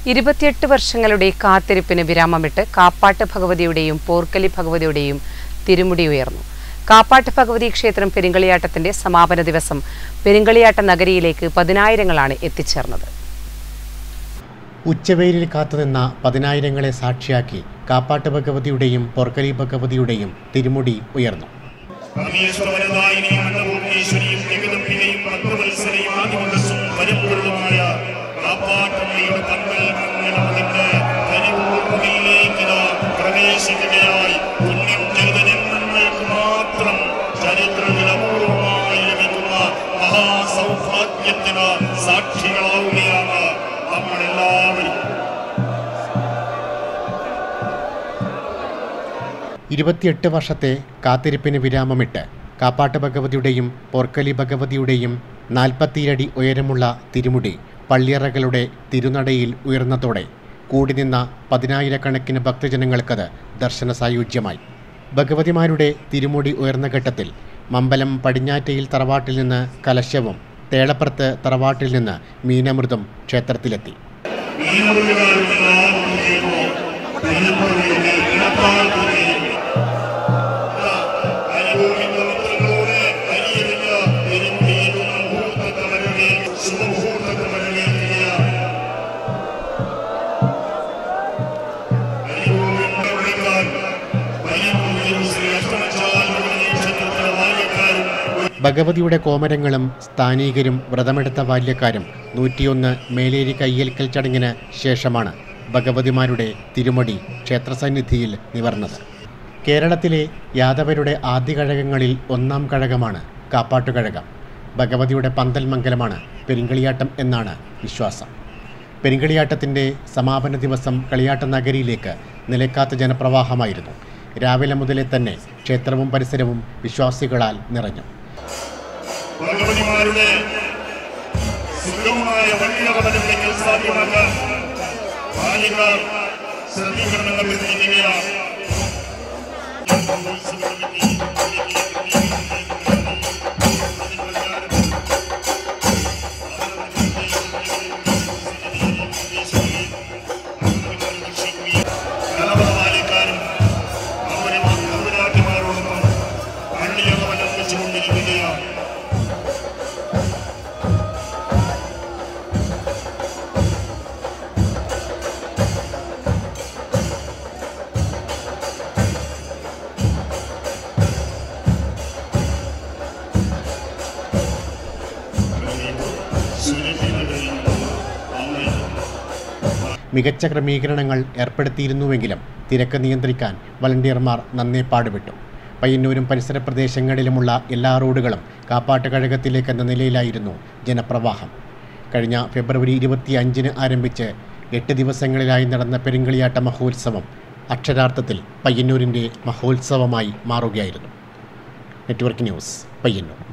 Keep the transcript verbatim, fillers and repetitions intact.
ഇരുപത്തിയെട്ട് വർഷങ്ങളുടെ കാത്തിരിപ്പിന് വിരാമമിട്ട് കാപ്പാട്ട് ഭഗവതിയുടെയും പോർക്കലി ഭഗവതിയുടെയും തിരുമുടി ഉയർന്നു. കാപ്പാട്ട് ഭഗവതി ക്ഷേത്രം പെരിങ്കളിയാട്ടത്തിന്റെ സമാപന ദിവസം പെരിങ്കളിയാട്ട നഗരിയിലേക്ക് പതിനായിരങ്ങളാണ് എത്തിച്ചേർന്നത്. ഉച്ചവെയിലിൽ കാത്തുനിന്ന പതിനായിരങ്ങളെ സാക്ഷിയാക്കി കാപ്പാട്ട് ഭഗവതിയുടെയും പോർക്കലി ഭഗവതിയുടെയും തിരുമുടി ഉയർന്നു. സാക്ഷികളാവുകയാണ് നമ്മളെല്ലാവരും. ഇരുപത്തിയെട്ട് വർഷത്തെ കാത്തിരിപ്പിന് വിരാമമിട്ട് കാപ്പാട്ട് ഭഗവതിയുടെയും പോർക്കലി ഭഗവതിയുടെയും നാൽപ്പത്തിയടി ഉയരമുള്ള തിരുമുടി പള്ളിയറകളുടെ തിരുനടയിൽ ഉയർന്നതോടെ കൂടി നിന്ന പതിനായിരക്കണക്കിന് ഭക്തജനങ്ങൾക്കത് ദർശന സായുജ്യമായി. ഭഗവതിമാരുടെ തിരുമുടി ഉയർന്ന ഘട്ടത്തിൽ മമ്പലം പടിഞ്ഞാറ്റയിൽ തറവാട്ടിൽ നിന്ന് കലശവും തേളപ്പുറത്ത് തറവാട്ടിൽ നിന്ന് മീനമൃതം ക്ഷേത്രത്തിലെത്തി. ഭഗവതിയുടെ കോമരങ്ങളും സ്ഥാനീകരും വ്രതമെടുത്ത ബാല്യക്കാരും നൂറ്റിയൊന്ന് മേലേരി കയ്യേൽക്കൽ ചടങ്ങിന് ശേഷമാണ് ഭഗവതിമാരുടെ തിരുമുടി ക്ഷേത്രസന്നിധിയിൽ നിവർന്നത്. കേരളത്തിലെ യാദവരുടെ ആദ്യ കഴകങ്ങളിൽ ഒന്നാം കഴകമാണ് കാപ്പാട്ടുകഴകം. ഭഗവതിയുടെ പന്തൽ മംഗലമാണ് പെരിങ്കളിയാട്ടം എന്നാണ് വിശ്വാസം. പെരിങ്കളിയാട്ടത്തിൻ്റെ സമാപന ദിവസം കളിയാട്ട നഗരിയിലേക്ക് നിലയ്ക്കാത്ത ജനപ്രവാഹമായിരുന്നു. രാവിലെ മുതലേ തന്നെ ക്ഷേത്രവും പരിസരവും വിശ്വാസികളാൽ നിറഞ്ഞു. ഭഗവതിമാരുടെ സുഗമമായ വഴിയവതരണങ്ങൾ സാധ്യമാക്കാൻ ബാലികാർ ശ്രദ്ധിക്കണമെന്ന് അഭ്യർത്ഥിക്കുകയാണ്. ബാലിക്കാരും അവരെ ഭഗവതിമാരോടൊപ്പം പള്ളിയവതരിപ്പിച്ചുകൊണ്ടിരിക്കുകയാണ്. മികച്ച ക്രമീകരണങ്ങൾ ഏർപ്പെടുത്തിയിരുന്നുവെങ്കിലും തിരക്ക് നിയന്ത്രിക്കാൻ വളണ്ടിയർമാർ നന്നേ പാടുപെട്ടു. പയ്യന്നൂരും പരിസര പ്രദേശങ്ങളിലുമുള്ള എല്ലാ റോഡുകളും കാപ്പാട്ട് കഴകത്തിലേക്കെന്ന നിലയിലായിരുന്നു ജനപ്രവാഹം. കഴിഞ്ഞ ഫെബ്രുവരി ഇരുപത്തി അഞ്ചിന് ആരംഭിച്ച് എട്ട് ദിവസങ്ങളിലായി നടന്ന പെരിങ്കളിയാട്ട മഹോത്സവം അക്ഷരാർത്ഥത്തിൽ പയ്യന്നൂരിൻ്റെ മഹോത്സവമായി മാറുകയായിരുന്നു. Network news, Payyanur.